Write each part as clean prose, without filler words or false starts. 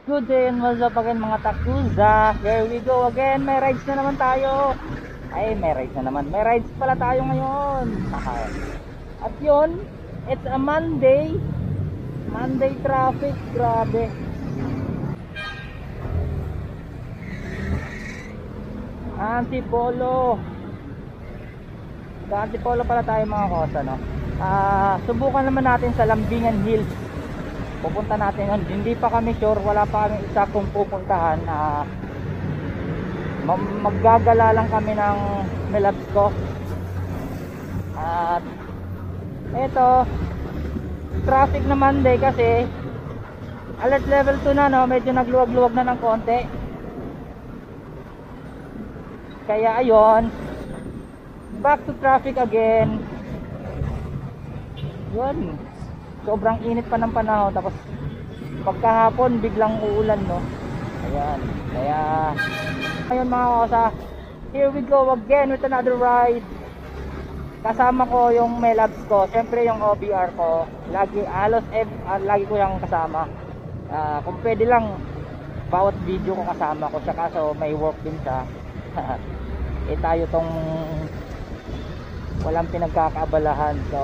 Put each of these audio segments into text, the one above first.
Good day and what's up again mga takuza. Here we go again. May rides na naman tayo. Ay, may rides na naman. May rides pala tayo ngayon. At yun, it's a Monday. Monday traffic. Grabe. Antipolo. Sa Antipolo pala tayo mga kosa, no? Subukan naman natin sa Lambingan Hills. Pupunta natin yun. Hindi pa kami sure, wala pa kami isa kung pupuntahan. Maggagala lang kami ng Melabs ko. At eto, traffic na Monday kasi alert level 2 na, no? Medyo nagluwag-luwag na ng konti. Kaya ayun, back to traffic again. Yun, sobrang init pa ng panahon, tapos pagkahapon biglang uulan, no? Ayan, kaya ayun mga kosa, here we go again with another ride. Kasama ko yung Melabs ko, syempre yung OBR ko, lagi, halos lagi ko yung kasama. Kung pwede lang bawat video ko kasama ko siya, kaso may work din siya. Tayo tong walang pinagkakaabalahan, so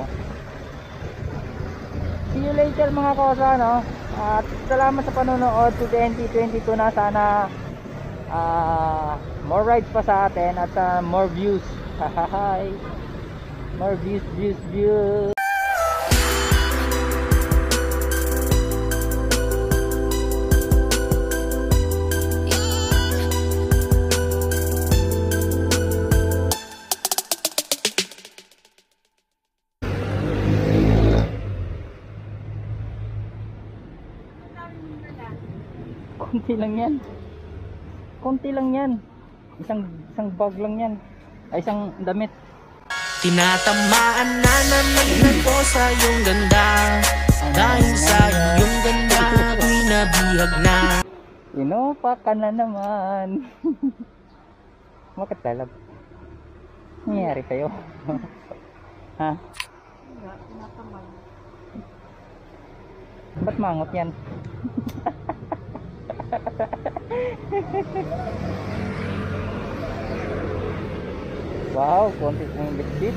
see you later mga kosa, no? At salamat sa panonood to 2022 na. Sana more rides pa sa atin at more views. More views. Konti lang yan. Isang bag lang yan. Ay, isang damit. Tinatamaan na naman ako sa iyong ganda. Dahil sa iyong ganda, ako'y nabihag na. Inupa ka na naman. Bakit talab? Nangyayari sa'yo? Ha? Ba't mangot yan? Wow, konti ng bitbit.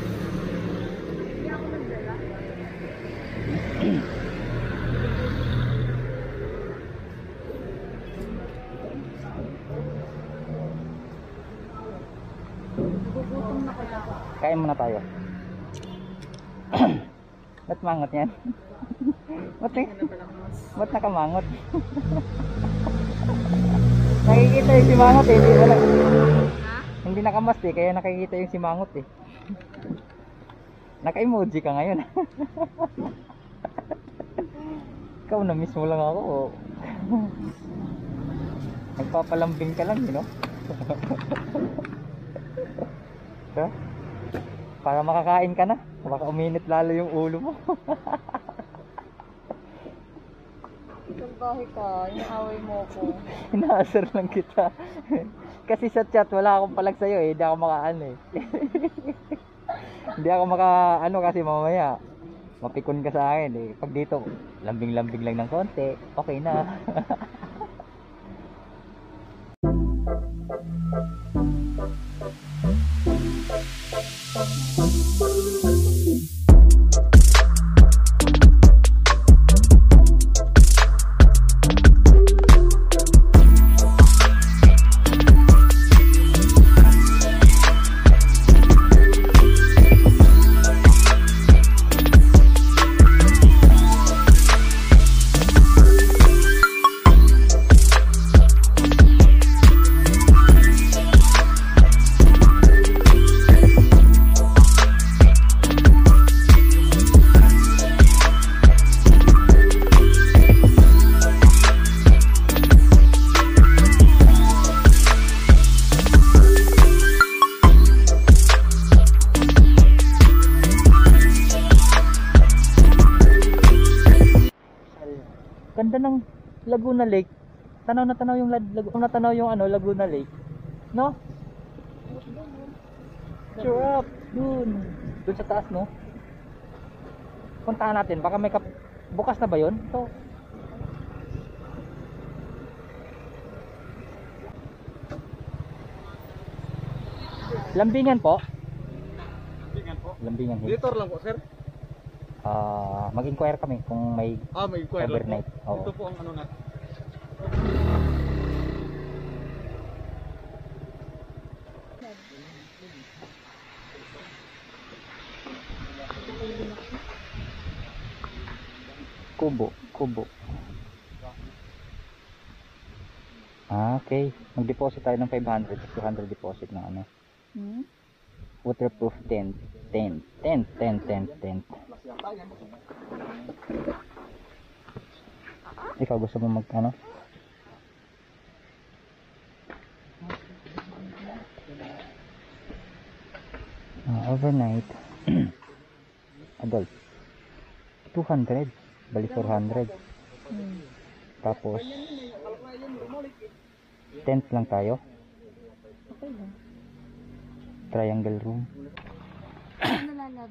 Kain muna tayo. Ba't mangot yan? Ba't nakamangot? Nakikita yung si Mangot eh, hindi nakamas eh, kaya nakikita yung si Mangot eh. Naka-emoji ka ngayon. Ikaw na mismo lang ako. Nagpapalambing ka lang, you know? So, para makakain ka na, baka uminit lalo yung ulo mo. Salbahe ka, inaaway mo ko. Inaasar lang kita. Kasi sa chat wala akong palag sa'yo eh. Hindi ako makaano eh. Hindi ako makaano kasi mamaya mapikon ka sa akin eh. Pag dito, lambing-lambing lang ng konti, okay na. Ganda ng Laguna Lake. Tanaw na tanaw yung Laguna Lake. No? Sure up. Dun sa taas, no? Puntahan natin. Baka may bukas na ba yun? So, Lambingan po. Tingnan po. Lambingan Hills. Dito lang po, sir. Mag-inquire kami kung may May inquire lang overnight. po. Oo. Ito po ang ano natin. Kubo. Okay. Mag-deposit tayo ng 500 at 200 deposit ng ano. Waterproof tent. Ikaw gusto mo mag ano? Overnight. Adult. 200. Bali 400. Tapos tent lang tayo. Okay lang. Triangle room. Nalalab.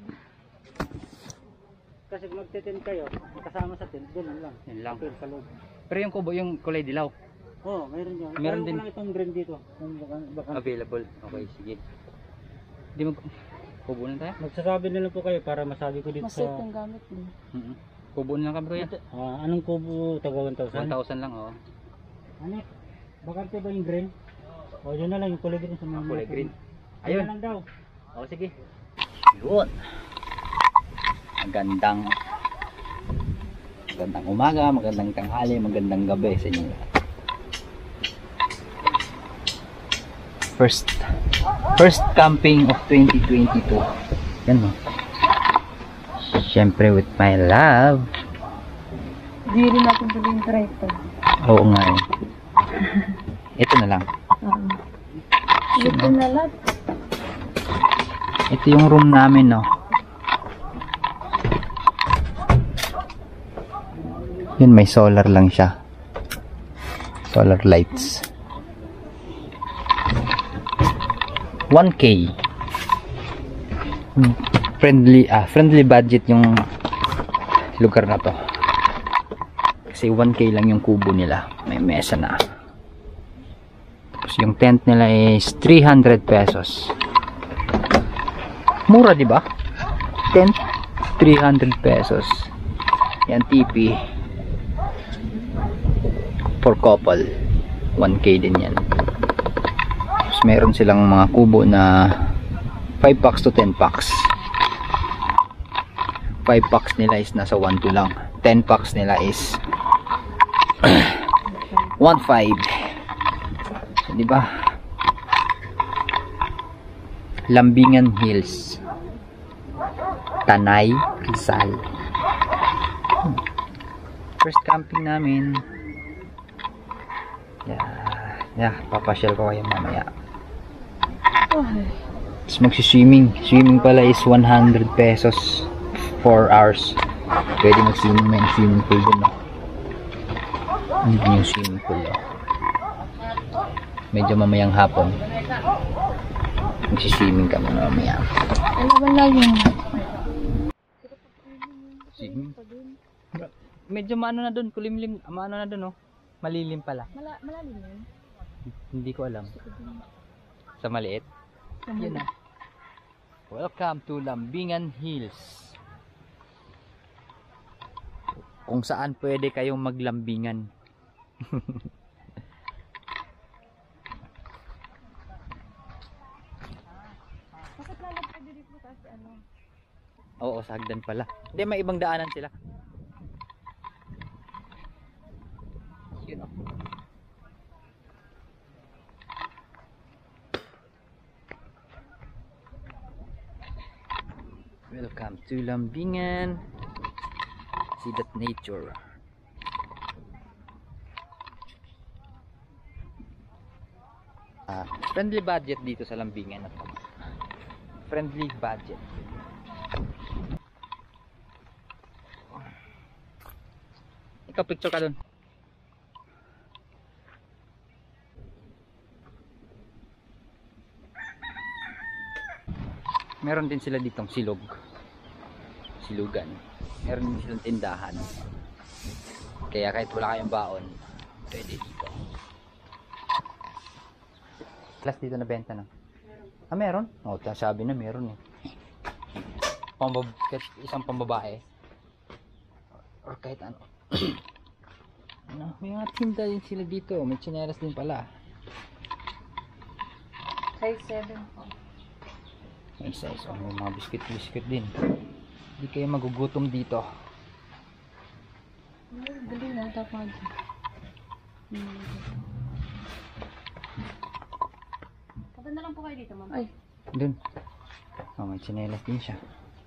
Kasi kung magte-tent kayo, kasama sa tent, doon lang. Yan lang. Hotel sa loob. Pero yung kubo, yung kulay dilaw. Oo, mayroon yun. Meron din. Lang itong green dito. Kung baka, Available. Okay, sige. Di mag kubo na tayo? magsasabi na lang po kayo para masabi ko dito Mas safe sa... yung gamit mo. Kubo na lang kami kuya. anong kubo taga 1,000? 1,000 lang oh. Ano? Bakante ba yung green? O yun na lang, yung kulay green sa mga Kulay green. Ayun Ayun. lang daw. O sige. Yun. Magandang umaga, magandang tanghali, magandang gabi sa inyo. First camping of 2022. Yan mo. Siyempre with my love. Hindi rin natin tuloy yung tripod. Oo nga eh. Ito na lang. Ito na lang. Ito yung room namin, no. Yun, may solar lang siya. Solar lights. 1K. Friendly budget yung lugar na to. Kasi 1K lang yung kubo nila. May mesa na. Tapos yung tent nila is 300 pesos. Mura, di ba? Tent 300 pesos. Yan TP for couple. 1K din yan. Tapos meron silang mga kubo na 5 packs to 10 packs. 5 packs nila is nasa 1.2 lang. 10 packs nila is 1.5. So, di ba? Lambingan Hills, Tanay, Rizal. First camping namin. Papasyal ko kayo mamaya. Tapos swimming pala is 100 pesos 4 hours. Pwede mag-swimming, may swimming pool dun, no? Yung swimming pool, no? Medyo mamayang hapon magsiswimming kami mamaya. Ano ba lang yun? Swimming? Medyo maano na dun, kulimlim, maano na dun, oh. Malilim pala. Malalim yun? Hindi ko alam. Sa maliit? Yun na. Welcome to Lambingan Hills. Kung saan pwede kayong maglambingan. Bakit lalab pwede dito kasi ano? Oo, sa hagdan pala. Hindi, may ibang daanan sila. Yun, oh. Welcome to Lambingan. See that nature. Friendly budget dito sa Lambingan na to. Friendly budget. Ikaw picture ka dun. Meron din sila ditong silugan. Meron din silang tindahan. Kaya kahit wala kayong baon, pwede dito. Plus dito na benta, no? Ah, meron? O, sabi na meron eh. Kahit isang pambabae. Or kahit ano. Ano, may mga tinda din sila dito. May tsinelas din pala. Size 7 po. May size. Oh, may mga biscuit din. Hindi kayo magugutom dito. Dali na, dapat. Punta na lang po kayo dito, ma'am. Ay, Dun. Oh, may tsinelas din siya.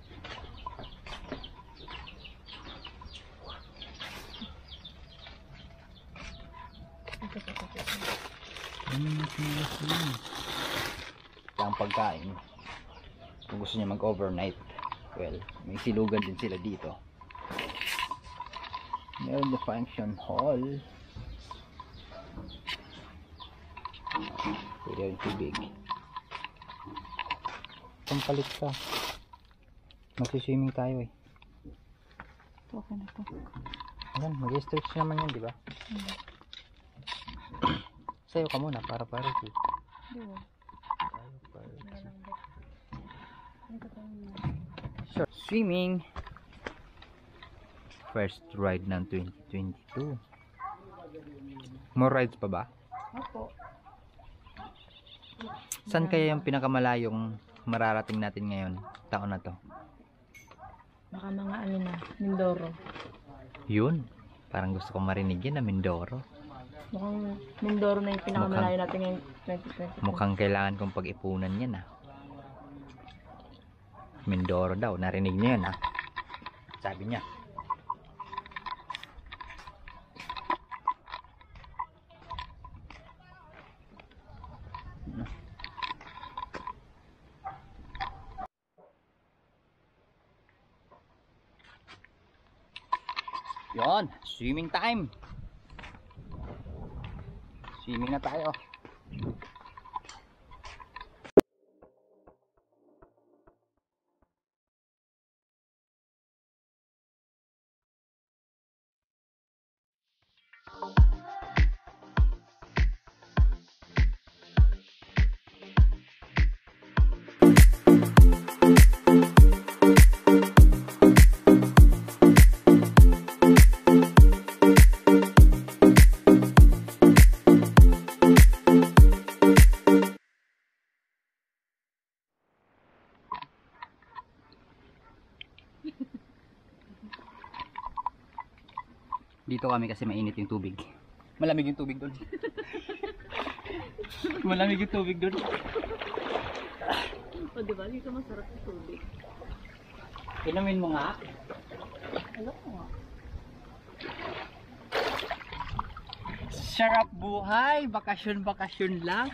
Ang pagkain. Kung gusto niya mag-overnight, well, may silugan din sila dito. Meron the function hall. Pwede rin tubig. Pampalit ka. Magsiswimming tayo eh. okay na to. Ayan, mag-stretch naman yan, di ba? Sayo ka muna para parity. Di ba? Sure. Swimming. First ride ng 2022. More rides pa ba? Opo. Saan kaya yung pinakamalayong mararating natin ngayon, taon na to? Baka mga ano na, Mindoro. Yun. Parang gusto kong marinig yan na Mindoro. Mukhang Mindoro na yung pinakamalayo natin ngayong 2020. Mukhang kailangan kong pag-ipunan yan ah. Mindoro daw. Narinig niyo yan ah. Sabi niya. Yon, swimming time. Swimming na tayo. Dito kami kasi mainit yung tubig. Malamig yung tubig doon. Malamig yung tubig doon. O diba, dito masarap yung tubig. Inumin mo nga. Alam ko nga. Sarap buhay. Bakasyon lang.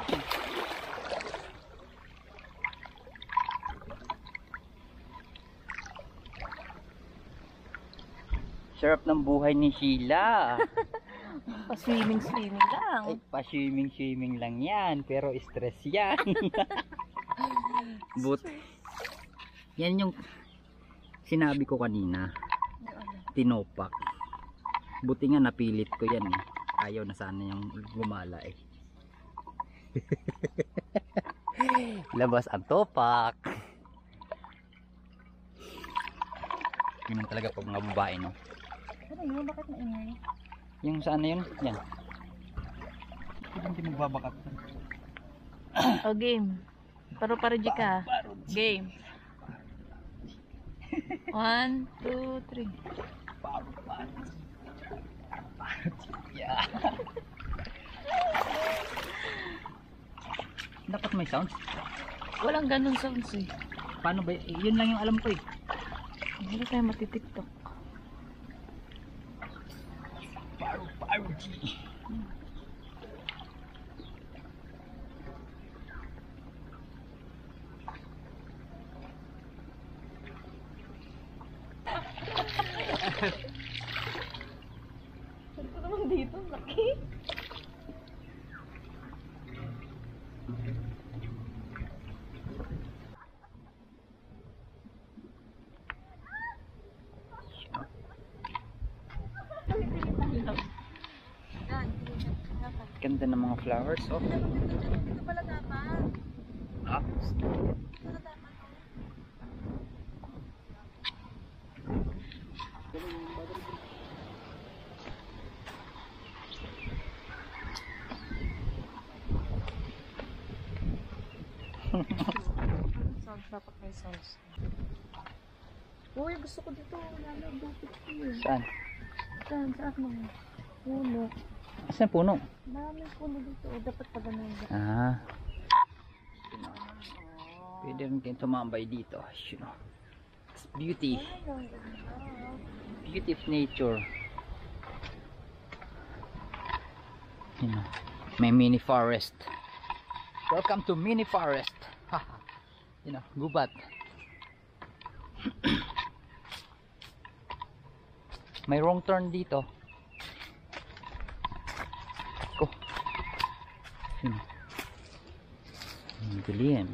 Sarap ng buhay ni Sheila. Pa-swimming lang. Ay, pa-swimming lang yan. Pero stress yan. Yan yung sinabi ko kanina. Tinopak. Buti nga napilit ko yan eh. Ayaw na sana yung gumala eh. Labas ang topak. Yun talaga pag mga babae, no? Ano yun? Bakit maingay? Yung saan na yun? Yan. Hindi magbabakat. O game. Paro-paroji ka. Game. 1, 2, 3. Yeah. Dapat may sounds. Walang ganun sounds eh. Paano ba? Yun lang yung alam ko eh. Hindi tayo matitiktok. Saan ko naman dito? Laki. Ganda ng mga flowers, oh. Ito pala dapat. Ha? Sounds, dapat may sounds. Uy, gusto ko dito. Lalo, bukit ko eh. Saan? Saan? Saan mo? Puno. Saan puno? Maraming puno dito. O, dapat pa ganun. Ah. Pwede rin kayo tumambay dito. You know. It's beauty. Beauty of nature. You know. May mini forest. Welcome to mini forest. You know, gubat. May wrong turn dito. Ko. Yun. Ang dilim.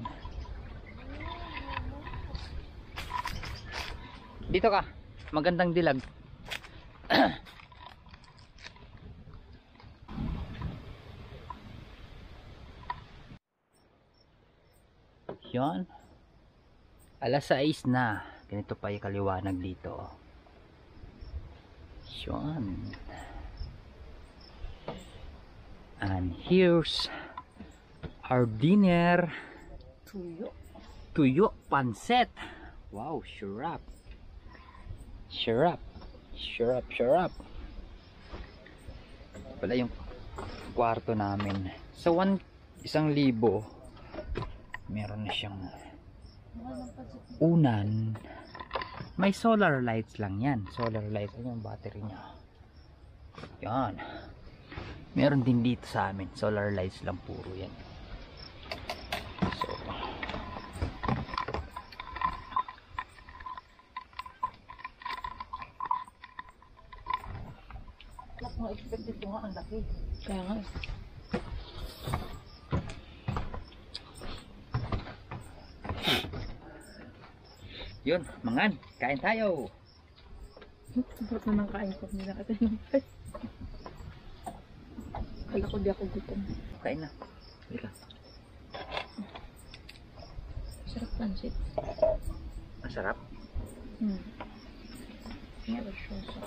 Dito ka. Magandang dilag. Yan. Alas 6 na. Ganito pa yung kaliwanag dito. Yan. And here's our dinner. Tuyo. Tuyo pancet. Wow, syrup. Syrup. Syrup, syrup. Wala yung kwarto namin. Sa 1,000 meron na siyang unan. May solar lights lang yan. Solar lights lang yung battery niya. Yan. Meron din dito sa amin. Solar lights lang puro yan. So, Mga expected ko nga ang laki. Kaya nga. yun, mangan. Kain tayo. Sarap naman kain ko nila kasi naman. Kala ko di ako gutom. Kain na. Halika. Sarap pansit. Masarap. Never sure so.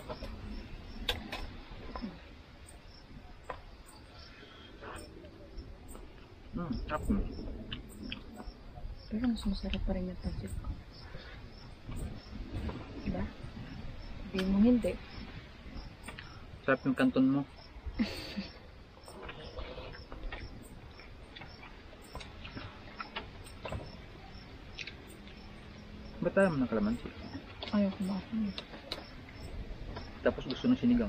Sarap. Pero mas masarap pa rin yung pansit ko. Diba? Hindi mo hindi. Sarap yung kanton mo. Ba't tayo mo ng kalamansi? Ayaw kumain. Tapos gusto ng sinigang.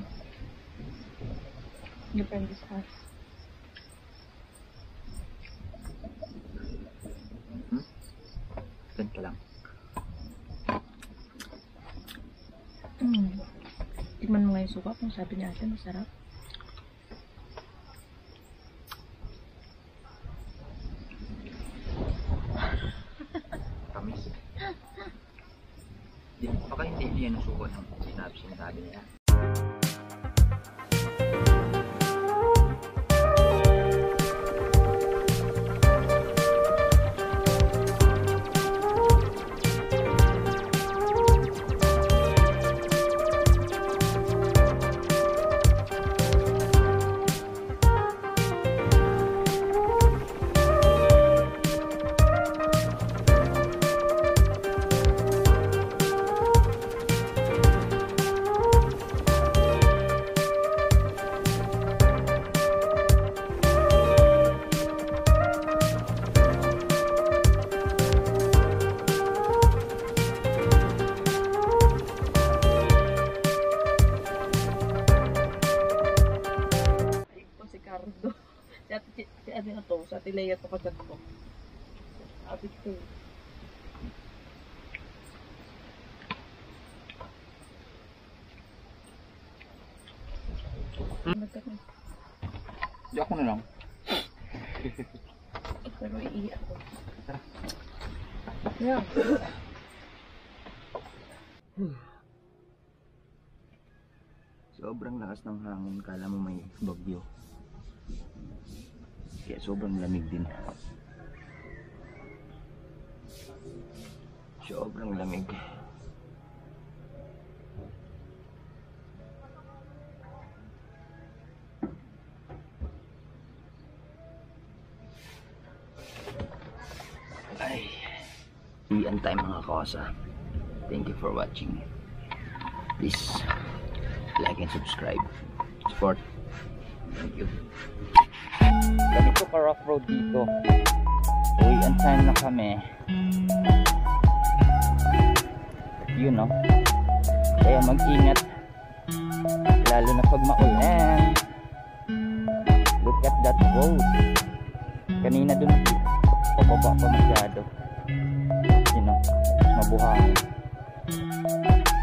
Depende sa akin. Ganito lang. Tikman mo nga yung suka kung sabi niya ate masarap. Tamis. Baka hindi yan ang suko ng sinabi niya. Si ate na to, sa ate Leia to kagad ko. Ate ko. Di ako na lang. Pero iiyak ko. Yeah. Sobrang lakas ng hangin, kala mo may bagyo. Kaya sobrang lamig din. Sobrang lamig. Ay, iyan tayo mga kosa. Thank you for watching. Please like and subscribe. Support. Thank you. Ganito ka rough road dito. Uwian time na kami. Yun no. Kaya mag-ingat. Lalo na pag maulan. Look at that road. Kanina dun pababa pa masyado. Yun no. Mabuhangin.